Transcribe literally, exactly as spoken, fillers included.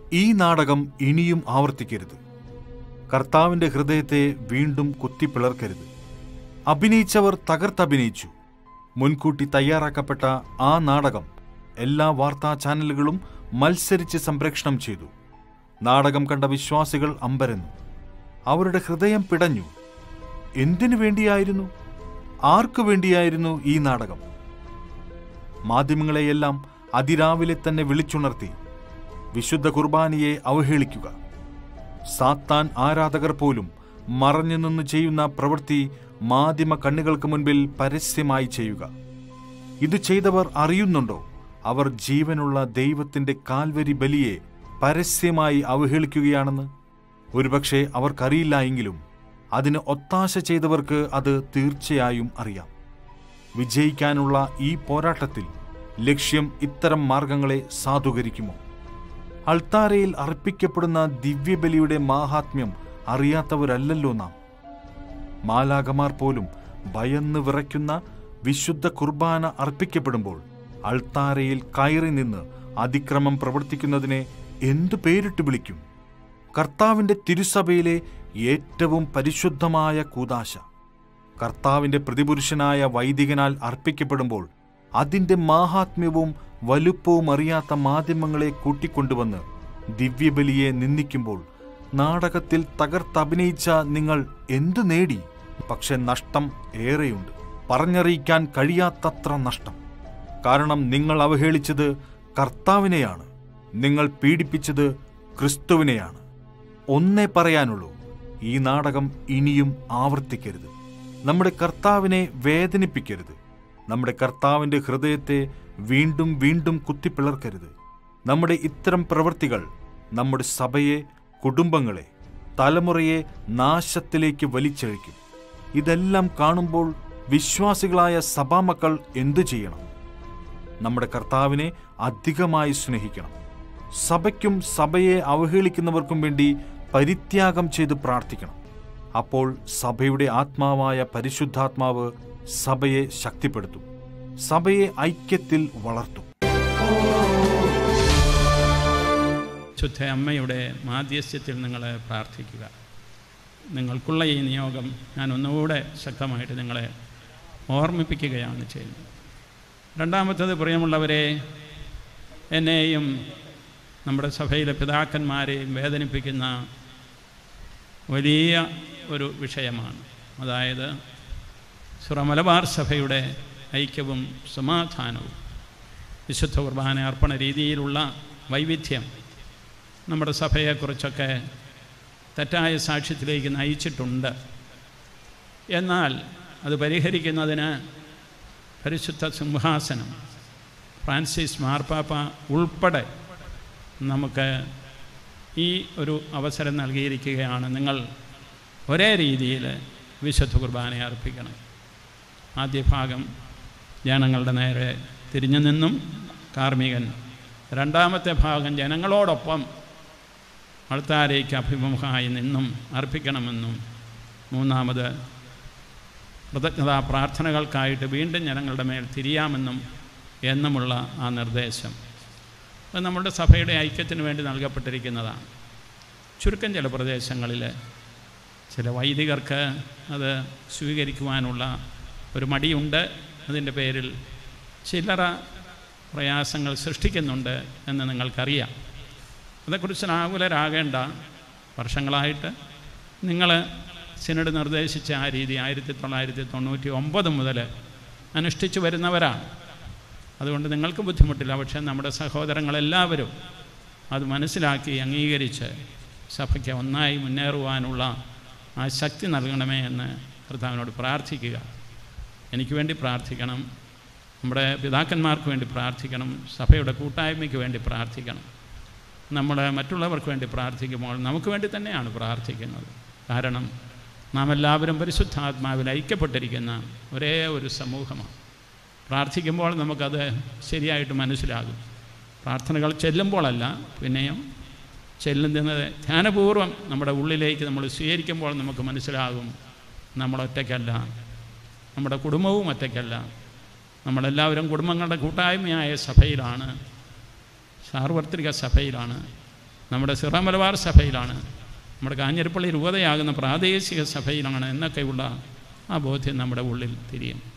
ഈ നാടകം ഇനിയും ആവർത്തിക്കരുത്. കർത്താവിൻ്റെ ഹൃദയത്തെ വീണ്ടും കുത്തിപ്പിളർക്കരുത്. അഭിനയിച്ചവർ തകർത്തഭിനയിച്ചു. മുൻകൂട്ടി തയ്യാറാക്കപ്പെട്ട ആ നാടകം എല്ലാ വാർത്താ ചാനലുകളും മത്സരിച്ച് സംപ്രേഷണം ചെയ്തു. നാടകം കണ്ട വിശ്വാസികൾ അമ്പരന്നു. അവരുടെ ഹൃദയം പിടഞ്ഞു. എന്തിനു വേണ്ടിയായിരുന്നു? ആർക്കു വേണ്ടിയായിരുന്നു ഈ നാടകം? മാധ്യമങ്ങളെയെല്ലാം അതിരാവിലെ തന്നെ വിളിച്ചുണർത്തി വിശുദ്ധ കുർബാനയെ അവഹേളിക്കുക. സാത്താൻ ആരാധകർ പോലും മറഞ്ഞു നിന്ന് ചെയ്യുന്ന പ്രവൃത്തി മാധ്യമ കണ്ണുകൾക്ക് മുൻപിൽ പരസ്യമായി ചെയ്യുക. ഇത് ചെയ്തവർ അറിയുന്നുണ്ടോ? അവർ ജീവനുള്ള ദൈവത്തിന്റെ കാൽവരി ബലിയെ പരസ്യമായി അവഹേളിക്കുകയാണെന്ന്. ഒരുപക്ഷെ അവർക്കറിയില്ല എങ്കിലും അതിന് ഒത്താശ ചെയ്തവർക്ക് അത് തീർച്ചയായും അറിയാം. വിജയിക്കാനുള്ള ഈ പോരാട്ടത്തിൽ ലക്ഷ്യം ഇത്തരം മാർഗങ്ങളെ സാധൂകരിക്കുമോ? അൾത്താരയിൽ അർപ്പിക്കപ്പെടുന്ന ദിവ്യബലിയുടെ മാഹാത്മ്യം അറിയാത്തവരല്ലല്ലോ നാം. മാലാഖമാർ പോലും ഭയന്ന് വിറയ്ക്കുന്ന വിശുദ്ധ കുർബാന അർപ്പിക്കപ്പെടുമ്പോൾ അൾത്താരയിൽ കയറി നിന്ന് അതിക്രമം പ്രവർത്തിക്കുന്നതിനെ എന്തു പേരിട്ട് വിളിക്കും? കർത്താവിൻ്റെ തിരുസഭയിലെ ഏറ്റവും പരിശുദ്ധമായ കൂദാശ കർത്താവിൻ്റെ പ്രതിപുരുഷനായ വൈദികനാൽ അർപ്പിക്കപ്പെടുമ്പോൾ അതിൻ്റെ മാഹാത്മ്യവും വലുപ്പവും അറിയാത്ത മാധ്യമങ്ങളെ കൂട്ടിക്കൊണ്ടുവന്ന് ദിവ്യബലിയെ നിന്ദിക്കുമ്പോൾ നാടകത്തിൽ തകർത്തഭിനയിച്ച നിങ്ങൾ എന്തു നേടി? പക്ഷെ നഷ്ടം ഏറെയുണ്ട്. പറഞ്ഞറിയിക്കാൻ കഴിയാത്തത്ര നഷ്ടം. കാരണം നിങ്ങൾ അവഹേളിച്ചത് കർത്താവിനെയാണ്. നിങ്ങൾ പീഡിപ്പിച്ചത് ക്രിസ്തുവിനെയാണ്. ഒന്നേ പറയാനുള്ളൂ, ഈ നാടകം ഇനിയും ആവർത്തിക്കരുത്. നമ്മുടെ കർത്താവിനെ വേദനിപ്പിക്കരുത്. നമ്മുടെ കർത്താവിൻ്റെ ഹൃദയത്തെ വീണ്ടും വീണ്ടും കുത്തിപ്പിളർക്കരുത്. നമ്മുടെ ഇത്തരം പ്രവൃത്തികൾ നമ്മുടെ സഭയെ, കുടുംബങ്ങളെ, തലമുറയെ നാശത്തിലേക്ക് വലിച്ചഴിക്കും. ഇതെല്ലാം കാണുമ്പോൾ വിശ്വാസികളായ സഭാമക്കൾ എന്തു ചെയ്യണം? നമ്മുടെ കർത്താവിനെ അധികമായി സ്നേഹിക്കണം. സഭയ്ക്കും സഭയെ അവഹേളിക്കുന്നവർക്കും വേണ്ടി പരിത്യാഗം ചെയ്ത് പ്രാർത്ഥിക്കണം. അപ്പോൾ സഭയുടെ ആത്മാവായ പരിശുദ്ധാത്മാവ് സഭയെ ശക്തിപ്പെടുത്തും, സഭയെ ഐക്യത്തിൽ വളർത്തും. ശുദ്ധ അമ്മയുടെ മാധ്യസ്ഥ്യത്തിൽ നിങ്ങൾ പ്രാർത്ഥിക്കുക. നിങ്ങൾക്കുള്ള ഈ നിയോഗം ഞാൻ ഒന്നുകൂടെ ശക്തമായിട്ട് നിങ്ങളെ ഓർമ്മിപ്പിക്കുകയാണ് ചെയ്യുന്നത്. രണ്ടാമത്തത്, പ്രിയമുള്ളവരെ, എന്നെയും നമ്മുടെ സഭയിലെ പിതാക്കന്മാരെയും വേദനിപ്പിക്കുന്ന വലിയ ഒരു വിഷയമാണ്. അതായത് സുറ മലബാർ സഭയുടെ ഐക്യവും സമാധാനവും. വിശുദ്ധ കുർബാന അർപ്പണ രീതിയിലുള്ള വൈവിധ്യം നമ്മുടെ സഭയെക്കുറിച്ചൊക്കെ തെറ്റായ സാക്ഷ്യത്തിലേക്ക് നയിച്ചിട്ടുണ്ട്. എന്നാൽ അത് പരിഹരിക്കുന്നതിന് പരിശുദ്ധ സിംഹാസനം, ഫ്രാൻസിസ് മാർപ്പാപ്പ ഉൾപ്പെടെ നമുക്ക് ഈ ഒരു അവസരം നൽകിയിരിക്കുകയാണ്. നിങ്ങൾ ഒരേ രീതിയിൽ വിശുദ്ധ കുർബാനയെ അർപ്പിക്കണം. ആദ്യ ഭാഗം ജനങ്ങളുടെ നേരെ തിരിഞ്ഞു നിന്നും കാർമ്മികൻ, രണ്ടാമത്തെ ഭാഗം ജനങ്ങളോടൊപ്പം അൾത്താരയ്ക്ക് അഭിമുഖമായി നിന്നും അർപ്പിക്കണമെന്നും, മൂന്നാമത് കൃതജ്ഞതാ പ്രാർത്ഥനകൾക്കായിട്ട് വീണ്ടും ജനങ്ങളുടെ മേൽ തിരിയാമെന്നും എന്നുമുള്ള ആ നിർദ്ദേശം അത് നമ്മുടെ സഭയുടെ ഐക്യത്തിന് വേണ്ടി നൽകപ്പെട്ടിരിക്കുന്നതാണ്. ചുരുക്കം ചില പ്രദേശങ്ങളിൽ ചില വൈദികർക്ക് അത് സ്വീകരിക്കുവാനുള്ള ഒരു മടിയുണ്ട്. അതിൻ്റെ പേരിൽ ചില്ലറ പ്രയാസങ്ങൾ സൃഷ്ടിക്കുന്നുണ്ട് എന്ന് നിങ്ങൾക്കറിയാം. അതേക്കുറിച്ച് ആകുലരാകേണ്ട. വർഷങ്ങളായിട്ട് നിങ്ങൾ സിനഡ് നിർദ്ദേശിച്ച ആ രീതി ആയിരത്തി തൊള്ളായിരത്തി തൊണ്ണൂറ്റി ഒമ്പത് മുതൽ അനുഷ്ഠിച്ചു വരുന്നവരാണ്. അതുകൊണ്ട് നിങ്ങൾക്ക് ബുദ്ധിമുട്ടില്ല. പക്ഷേ നമ്മുടെ സഹോദരങ്ങളെല്ലാവരും അത് മനസ്സിലാക്കി അംഗീകരിച്ച് സഭയ്ക്ക് ഒന്നായി മുന്നേറുവാനുള്ള ആ ശക്തി നൽകണമേ എന്ന് കർത്താവിനോട് പ്രാർത്ഥിക്കുക. എനിക്ക് വേണ്ടി പ്രാർത്ഥിക്കണം, നമ്മുടെ പിതാക്കന്മാർക്ക് വേണ്ടി പ്രാർത്ഥിക്കണം, സഭയുടെ കൂട്ടായ്മയ്ക്ക് വേണ്ടി പ്രാർത്ഥിക്കണം. നമ്മൾ മറ്റുള്ളവർക്ക് വേണ്ടി പ്രാർത്ഥിക്കുമ്പോൾ നമുക്ക് വേണ്ടി തന്നെയാണ് പ്രാർത്ഥിക്കുന്നത്. കാരണം നാം എല്ലാവരും പരിശുദ്ധാത്മാവിൽ ഐക്യപ്പെട്ടിരിക്കുന്ന ഒരേ ഒരു സമൂഹമാണ്. പ്രാർത്ഥിക്കുമ്പോൾ നമുക്കത് ശരിയായിട്ട് മനസ്സിലാകും. പ്രാർത്ഥനകൾ ചെല്ലുമ്പോഴല്ല, പിന്നെയും ചെല്ലുന്നത് ധ്യാനപൂർവ്വം നമ്മുടെ ഉള്ളിലേക്ക് നമ്മൾ സ്വീകരിക്കുമ്പോൾ നമുക്ക് മനസ്സിലാകും നമ്മളൊറ്റയ്ക്കല്ല, നമ്മുടെ കുടുംബവും ഒറ്റയ്ക്കല്ല. നമ്മളെല്ലാവരും കുടുംബങ്ങളുടെ കൂട്ടായ്മയായ സഭയിലാണ്, സാർവത്രിക സഭയിലാണ്. നമ്മുടെ സിറ മലബാർ സഭയിലാണ്, നമ്മുടെ കാഞ്ഞിരപ്പള്ളി രൂപതയാകുന്ന പ്രാദേശിക സഭയിലാണ് എന്നൊക്കെയുള്ള ആ ബോധ്യം നമ്മുടെ ഉള്ളിൽ തിരിയും.